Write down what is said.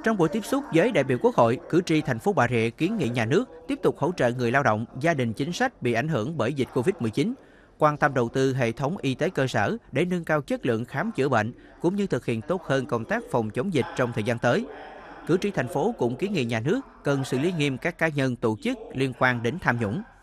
Trong buổi tiếp xúc với đại biểu Quốc hội, cử tri thành phố Bà Rịa kiến nghị nhà nước tiếp tục hỗ trợ người lao động, gia đình chính sách bị ảnh hưởng bởi dịch Covid-19, quan tâm đầu tư hệ thống y tế cơ sở để nâng cao chất lượng khám chữa bệnh, cũng như thực hiện tốt hơn công tác phòng chống dịch trong thời gian tới. Cử tri thành phố cũng kiến nghị nhà nước cần xử lý nghiêm các cá nhân tổ chức liên quan đến tham nhũng.